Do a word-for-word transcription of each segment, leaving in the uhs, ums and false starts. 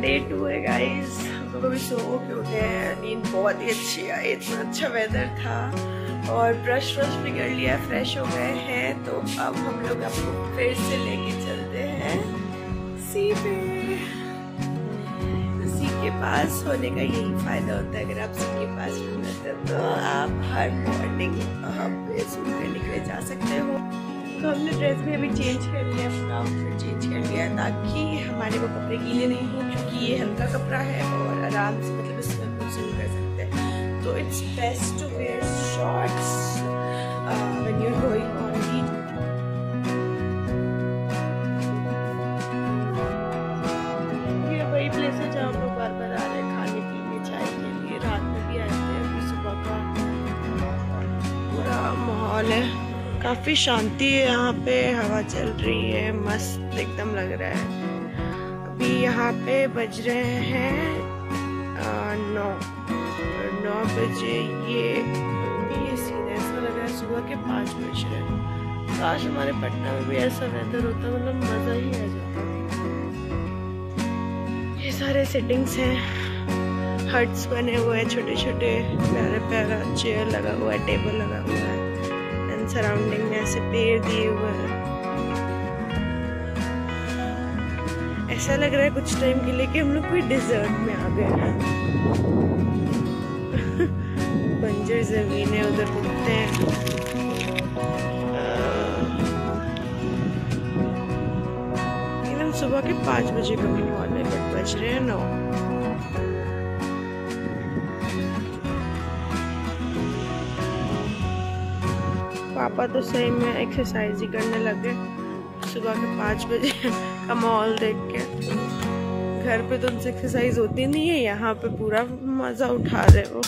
Day to है guys. हम लोग अभी सो के उठे हैं, नींद बहुत ही अच्छी आई, इतना अच्छा वेदर था और ब्रश व्रश भी कर लिया, फ्रेश हो गए हैं। तो अब हम लोग आपको फिर से लेके चलते हैं सी पे। सी के पास होने का यही फायदा होता है, अगर आप सी के पास रहते हो तो आप हर मॉर्निंग वहाँ पे सूट करने के लिए जा सकते हो। तो हमने ड्रेस भी अभी चेंज कर लिया, अपना आउटफिट चेंज कर लिया ताकि हमारे वो कपड़े गीले नहीं हो, क्योंकि ये हल्का कपड़ा है और आराम से मतलब इसमें कुछ नहीं कर सकते। तो it's best to wear shorts when you are going on the. ये वही प्लेस है जहाँ हम लोग बार बार आ रहे हैं खाने पीने, चाय के लिए। रात में भी आए थे, अभी सुबह का पूरा माहौल है, काफ़ी शांति है यहाँ पे, हवा चल रही है, मस्त एकदम लग रहा है। अभी यहाँ पे बज रहे हैं नौ नौ बजे। ये ये सीन ऐसा लग रहा है सुबह के पाँच बज रहे हैं। काश हमारे पटना में भी ऐसा वेदर होता, मतलब मज़ा ही आ जाता। ये सारे सेटिंग्स हैं, हट्स बने हुए हैं छोटे छोटे, प्यारा प्यारा चेयर लगा हुआ है, टेबल लगा हुआ है, सराउंडिंग में ऐसे पेड़ दिए हुए हैं। ऐसा लग रहा है कुछ टाइम के लिए कि हम लोग कोई डिजर्ट में आ गए हैं। बंजर जमीन है, उधर घूमते हैं। एकदम सुबह के पाँच बजे का माहौल है, बट बज रहे हैं नौ। पापा तो सही में एक्सरसाइज ही करने लगे सुबह के पाँच बजे का माहौल देख के। घर पे तो उनसे एक्सरसाइज होती नहीं है, यहाँ पे पूरा मजा उठा रहे हो।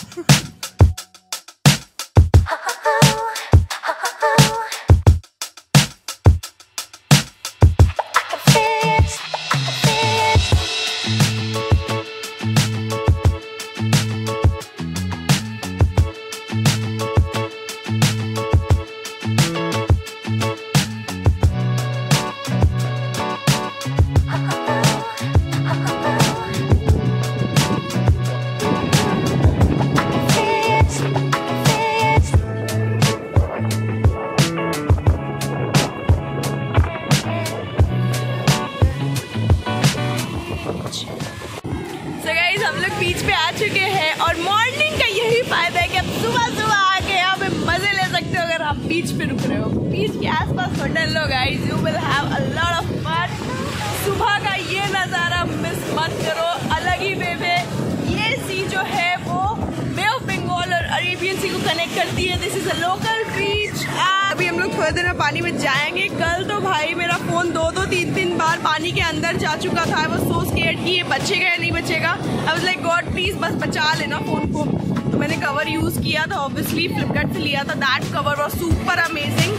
हम लोग बीच पे आ चुके हैं और मॉर्निंग का यही फायदा है कि आप सुबह सुबह आके यहाँ पे मजे ले सकते हो। अगर आप बीच पे रुक रहे हो, बीच के आसपास होटल लो guys, you will have a lot of fun. सुबह का ये नज़ारा मिस मत करो, अलग ही वे में। ये सी जो है वो बे ऑफ बंगाल और अरेबियन सी को कनेक्ट करती है। This is a local beach. अभी हम लोग थोड़ी देर में पानी में जाएंगे। कल तो भाई मेरा फोन दो दो तीन तीन बार पानी के अंदर जा चुका था। वो सो स्केयर्ड कि ये बचेगा या नहीं बचेगा। I was like God please बस बचा लेना फोन को। तो मैंने कवर यूज किया था, ऑब्वियसली फ्लिपकार्ट से लिया था। That cover was super amazing.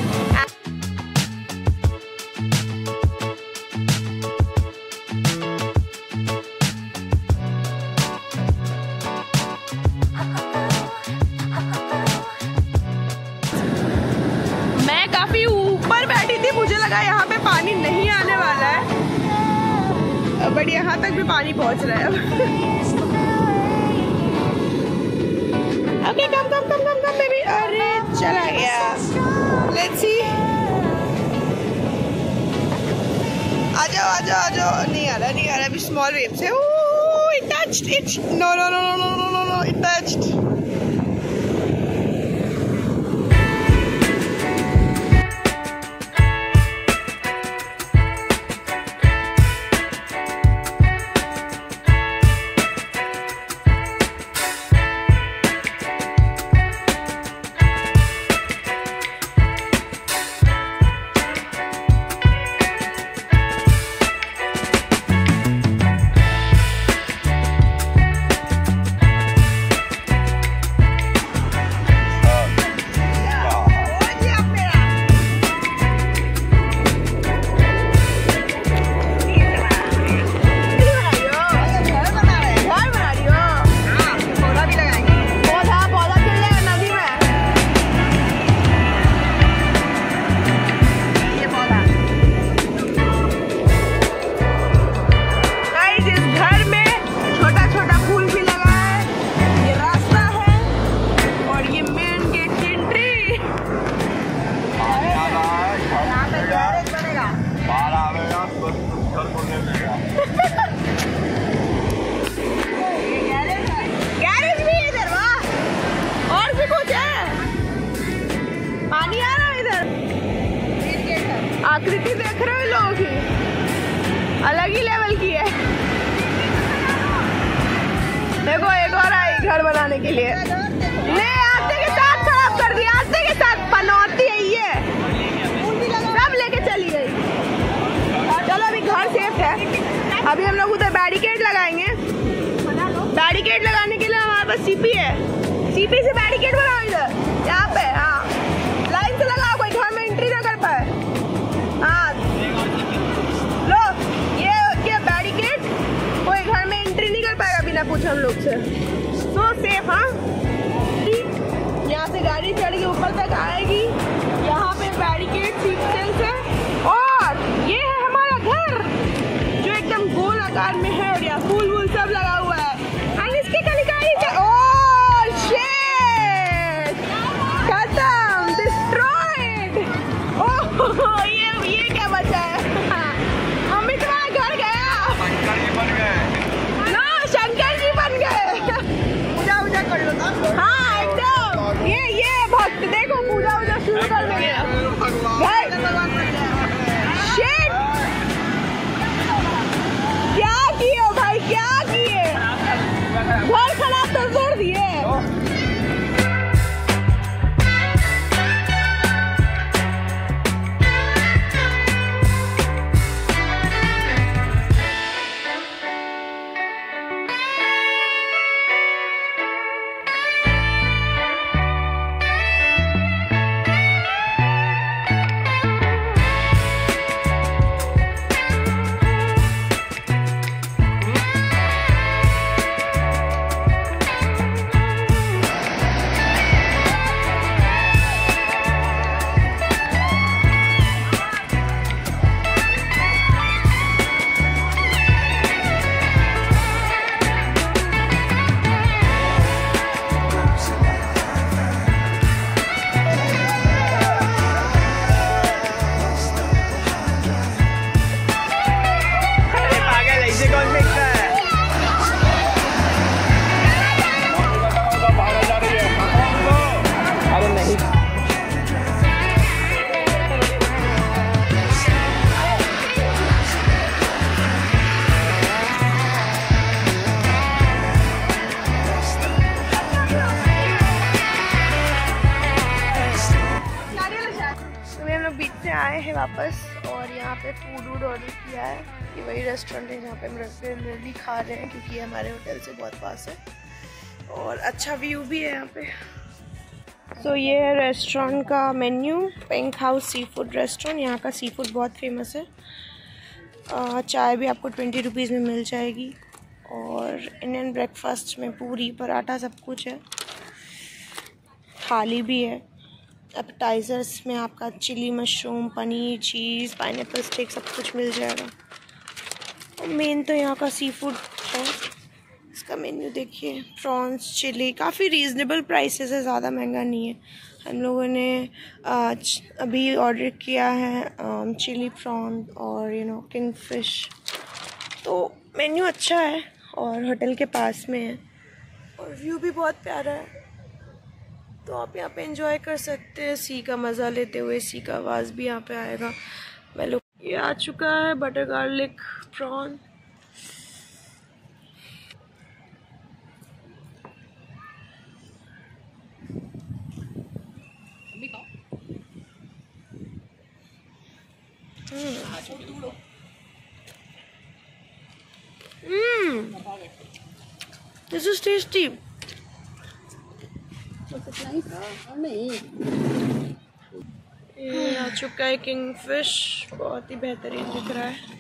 मुझे लगा यहाँ पे पानी नहीं आने वाला है, बट यहाँ तक भी पानी पहुँच रहा है। Okay come come come come come baby. अरे चला गया। Let's see. आ जाओ आ जाओ आ जाओ। नहीं आ रहा नहीं आ रहा अभी स्मॉल वेव्स है। Oh it touched it. No no no no no no no it touched. Akriti देख रहे हो लोगों की, अलग ही लेवल की है। देखो एक और आई घर बनाने के लिए, ले आते के साथ खराब कर दिया, आते के साथ पनौती है ये, सब लेके चली गई। चलो अभी घर सेफ है, अभी हम लोग उधर बैरिकेड लगाएंगे। बैरिकेड लगाने के लिए हमारे पास सीपी है, सीपी से बैरिकेड बनाओ इधर यहाँ पे। हाँ लाइन से लगाओ, कोई घर में एंट्री ना कर पाए। हाँ लो ये क्या बैरिकेड, कोई घर में एंट्री नहीं कर पाएगा बिना पूछे हम लोग से। So safe. हाँ यहाँ से गाड़ी चढ़ के ऊपर तक आएगी, यहाँ पे बैरिकेड सीट है। और ये है हमारा घर जो एकदम गोल आकार में है, और यहाँ फूल वूल सब लगा हुआ है। एंड इसके कलिकारी ओह शिट, खत्म, डिस्ट्रॉयड। ओह ये ये क्या बचा है? मम्मी तुम्हारा घर गया। शंकर जी बन गए ना, शंकर जी बन गए। पूजा वूजा कर लो ना। हाँ एकदम, ये ये भक्त देखो पूजा वूजा शुरू कर देंगे। शिट क्या किए भाई, क्या किए, घर खराब कर जोड़ दिए। आए हैं वापस, और यहाँ पे फूड वूड ऑर्डर किया है। ये वही रेस्टोरेंट है जहाँ पे हम रेगुलरली खा रहे हैं, क्योंकि ये हमारे होटल से बहुत पास है और अच्छा व्यू भी है यहाँ पे। तो so, ये है रेस्टोरेंट का menu, Pink House sea food restaurant. यहाँ का सी फूड बहुत फेमस है। आ, चाय भी आपको ट्वेंटी रुपीज़ में मिल जाएगी, और इंडियन ब्रेकफास्ट में पूरी पराठा सब कुछ है, थाली भी है। एपेटाइज़र्स में आपका chilli mushroom, paneer, cheese, pineapple steak सब कुछ मिल जाएगा। और मेन तो यहाँ का सी फूड है। इसका मेन्यू देखिए, प्रॉन्स, चिली, काफ़ी रीज़नेबल प्राइसेस है, ज़्यादा महंगा नहीं है। हम लोगों ने आज अभी ऑर्डर किया है चिली प्रॉन और यू नो किंग फिश। तो मेन्यू अच्छा है और होटल के पास में है, और व्यू भी बहुत प्यारा है। तो आप यहाँ पे एंजॉय कर सकते हैं सी का मज़ा लेते हुए। सी का आवाज़ भी यहाँ पे आएगा। मैं लोग ये आ चुका है butter garlic prawn. This is tasty. ये आ चुका है किंग फिश, बहुत ही बेहतरीन दिख रहा है।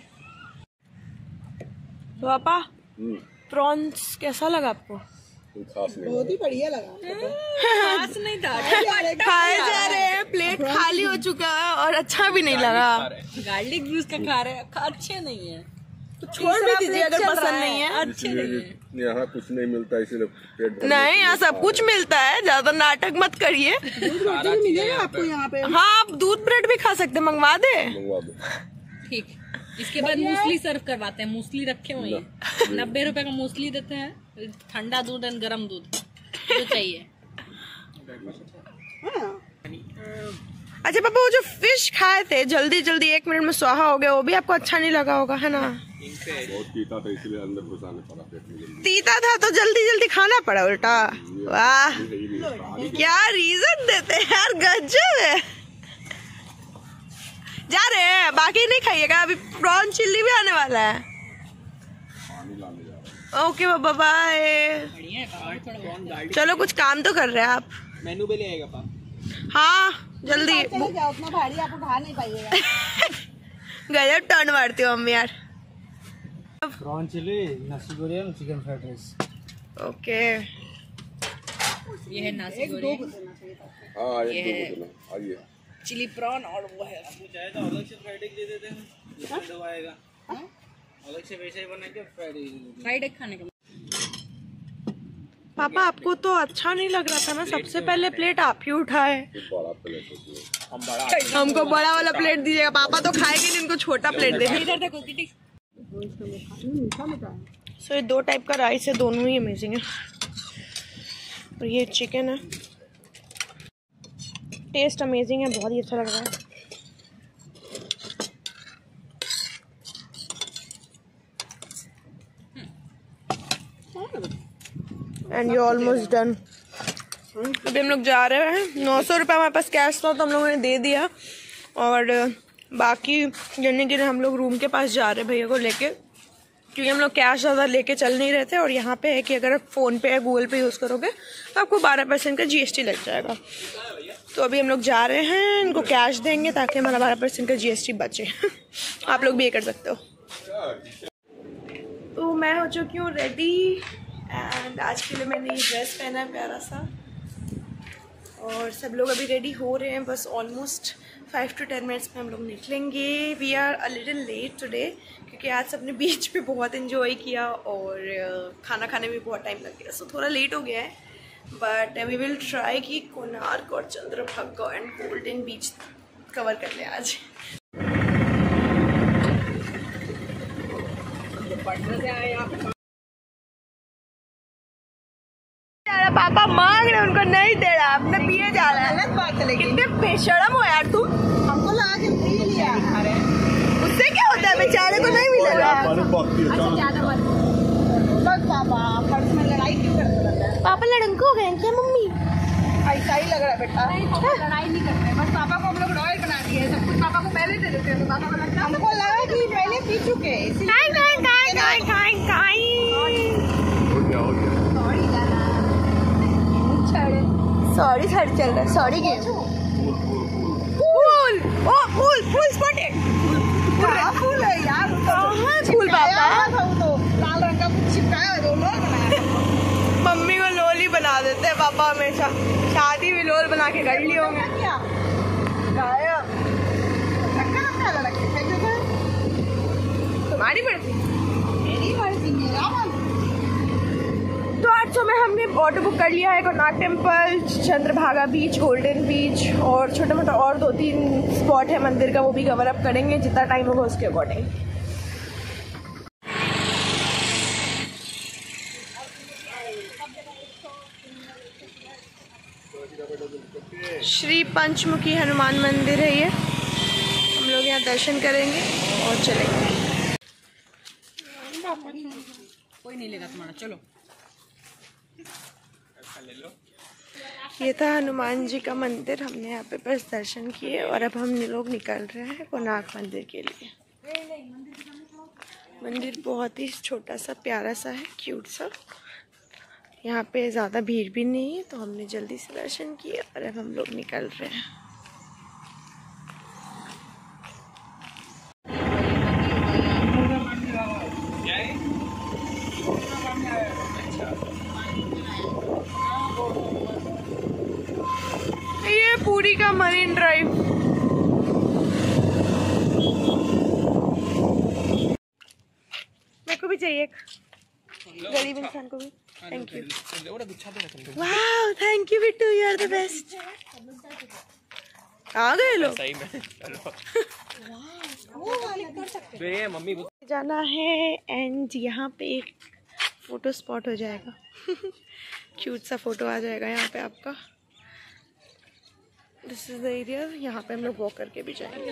तो पापा प्रॉन्स कैसा लगा आपको? बहुत ही बढ़िया लगा। खास नहीं था, खाए जा रहे हैं, प्लेट खाली हो चुका है और अच्छा भी नहीं लगा। गार्लिक ब्रूस का खा रहे हैं, अच्छे नहीं है तो छोड़ भी दीजिए अगर पसंद नहीं है। अच्छे नहीं है। यहाँ कुछ नहीं मिलता इसलिए पेट नहीं, यहाँ सब कुछ मिलता है, ज्यादा नाटक मत करिए। दूध रोटी मिलेगा आपको यहाँ पे। हाँ आप दूध ब्रेड भी खा सकते, मंगवा दे। मंगवा दो। ठीक, इसके बाद मूसली सर्व करवाते हैं। मूसली रखे हुए हैं, नब्बे रुपए का मूसली देते हैं, ठंडा दूध एंड गरम दूध जो चाहिए। अच्छा पापा, वो जो फिश खाए थे जल्दी जल्दी एक मिनट में स्वाहा हो गया, वो भी आपको अच्छा नहीं लगा होगा, है ना? बहुत तीता था इसलिए अंदर घुसाने पड़ा पेट में जल्दी। तीता था तो जल्दी जल्दी खाना पड़ा उल्टा। वाह, क्या रीजन देते हैं यार, गजब है। जा रहे हैं, बाकी नहीं खाइएगा, अभी प्रॉन चिल्ली भी आने वाला है। ओके बाबा, बाय। चलो कुछ काम तो कर रहे हैं आप। मेनू भी ले आएगा पापा। हाँ जल्दी। जाओ, उतना भारी आप उठा नहीं पाइएगा। गजब टर्न मारती हो मम्मी यार। Prawn chilli, nasi goreng, chicken fried rice. Okay, ये है नासी गोरी, हाँ एक दो बोतल आइए। चिली प्रॉन, और वो है चाहे तो अलग से फ्राइड एग दे देते हैं, दबाएगा अलग से वैसे ही बना के फ्राइड एग। फ्राइड एग खाने का। पापा आपको तो अच्छा नहीं लग रहा था ना, सबसे पहले प्लेट आप ही उठाए। बड़ा प्लेट होती है। हमको बड़ा वाला प्लेट दीजिएगा, पापा तो खाएंगे नहीं, उनको छोटा प्लेट दे। इधर देखो किटी। सो ये दो टाइप का राइस है, दोनों ही अमेजिंग है। और ये चिकन है, टेस्ट अमेजिंग है, बहुत ही अच्छा लग रहा है। And you almost done. अभी हम लोग जा रहे हैं, नौ सौ रुपये हमारे पास कैश था तो हम लोगों ने दे दिया, और बाकी जल्दी के लिए हम लोग रूम के पास जा रहे हैं भैया को लेके, क्योंकि हम लोग कैश ज़्यादा लेके चल नहीं रहे थे। और यहाँ पे है कि अगर आप फ़ोन पे या गूगल पे यूज़ करोगे तो आपको बारह परसेंट का जीएसटी लग जाएगा। तो अभी हम लोग जा रहे हैं, इनको कैश देंगे ताकि हमारा बारह परसेंट का जीएसटी बचे। आप लोग भी ये कर सकते हो। तो मैं हो चुकी हूँ रेडी, एंड आज के लिए मैंने ये ड्रेस पहना है प्यारा सा, और सब लोग अभी रेडी हो रहे हैं। बस almost five to ten minutes में हम लोग निकलेंगे। We are a little late today, क्योंकि आज सबने बीच पे बहुत एंजॉय किया और खाना खाने में बहुत टाइम लग गया, सो थोड़ा लेट हो गया है। बट वी विल ट्राई कि कोणार्क और Chandrabhaga and golden beach cover कर लें आज। पापा मांग रहे, उनको नहीं दे रहा, अपने पिए जा रहा है। अलग बात है, कितने बेशरम हो यार तुम। हमको लगा के पी लिया, उससे क्या होता है, बेचारे को नहीं मिलेगा। पापा फर्स्ट में लड़ाई क्यों करते रहते हैं? पापा लड़को हो गए क्या मम्मी? ऐसा ही लग रहा है बेटा। लड़ाई नहीं करते, बस पापा को हम लोग रॉयल बना दिए, सब कुछ पापा को पहले दे देते हैं, तो पापा को लगता है, हमको लगा कि पहले पी चुके हैं। सॉरी सर चल रहा है, सॉरी के फूल, ओ फूल फूल स्पॉटेड। फूल है यार, कहाँ फूल पापा? तो लाल रंग का कुछ चिपकाया है, लोल बनाया। मम्मी को लोल ही बना देते हैं पापा हमेशा, शादी भी लोल बना के कर ली होंगे। क्या तुम्हारी मर्जी, मेरी मर्जी, मेरा मन। तो आठ सौ में हमने ऑटो बुक कर लिया है, Konark temple, Chandrabhaga beach, golden beach, और छोटा मोटा और दो तीन स्पॉट है मंदिर का, वो भी कवर अप करेंगे जितना टाइम होगा उसके अकॉर्डिंग। श्री पंचमुखी हनुमान मंदिर है ये, हम लोग यहाँ दर्शन करेंगे और चलेंगे। कोई नहीं लेगा तुम्हारा, चलो। ये था हनुमान जी का मंदिर, हमने यहाँ पे बस दर्शन किए और अब हम लोग निकल रहे हैं कोणार्क मंदिर के लिए। मंदिर बहुत ही छोटा सा प्यारा सा है, क्यूट सा। यहाँ पे ज़्यादा भीड़ भी नहीं है, तो हमने जल्दी से दर्शन किए और अब हम लोग निकल रहे हैं। ये पूरी का मरीन ड्राइव। मेरे को भी चाहिए एक, गरीब इंसान को भी। Thank you. वाह thank you Bittu, you are the best. आ गए लोग। जाना है एंड यहाँ पे एक फोटो स्पॉट हो जाएगा। क्यूट सा फोटो आ जाएगा यहाँ पे आपका। दिस इज द एरिया, यहाँ पे हम लोग वॉक करके भी जाएंगे।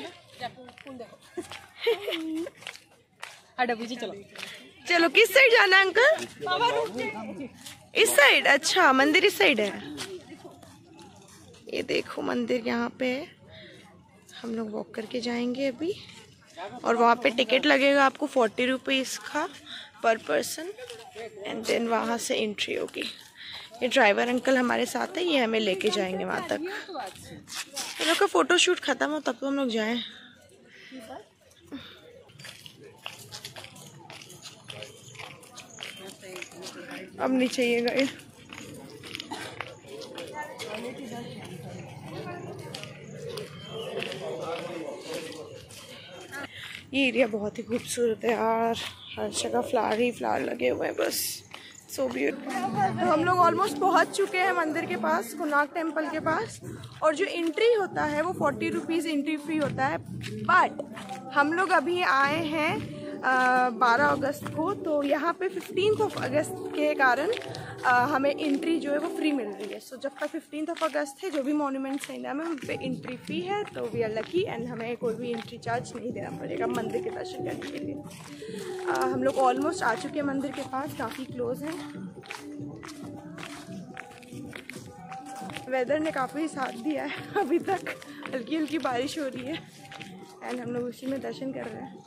हटो पीछे चलो। चलो किस साइड जाना है अंकल? इस साइड? अच्छा मंदिर इस साइड है। ये देखो मंदिर यहाँ पे है, हम लोग वॉक करके जाएंगे अभी। और वहाँ पे टिकट लगेगा आपको फोर्टी रुपीज़ का पर पर्सन, एंड देन वहाँ से एंट्री होगी। ये ड्राइवर अंकल हमारे साथ है, ये हमें लेके जाएंगे वहाँ तक। हम लोग का फोटो शूट खत्म हो तब तो हम लोग जाएं। अब नहीं चाहिए गाइड। ये एरिया बहुत ही खूबसूरत है यार, हर जगह फ्लावर ही फ्लावर लगे हुए हैं, बस सो ब्यूटीफुल। तो हम लोग ऑलमोस्ट पहुंच चुके हैं मंदिर के पास, कोणार्क टेम्पल के पास। और जो एंट्री होता है वो फोर्टी रुपीज़ एंट्री फी होता है, बट हम लोग अभी आए हैं बारह अगस्त को, तो यहाँ पे फिफ्टीन ऑफ अगस्त के कारण आ, हमें एंट्री जो है वो फ्री मिल रही है। सो so, जब तक फिफ्टीन ऑफ अगस्त है जो भी मॉन्यूमेंट्स हैं ना में उन पे एंट्री फी है, तो वी आर लकी एंड हमें कोई भी एंट्री चार्ज नहीं देना पड़ेगा मंदिर के दर्शन करने के लिए। आ, हम लोग ऑलमोस्ट आ चुके हैं मंदिर के पास, काफ़ी क्लोज हैं। वेदर ने काफ़ी साथ दिया है, अभी तक हल्की हल्की बारिश हो रही है एंड हम लोग उसी में दर्शन कर रहे हैं।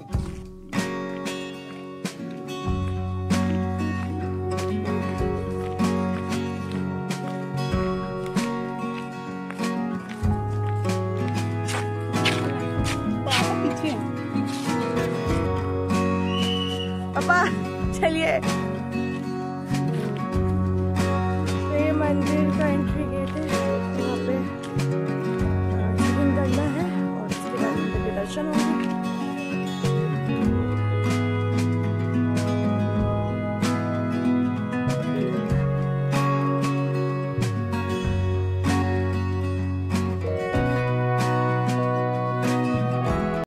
पापा चलिए, ये मंदिर का एंट्री गेट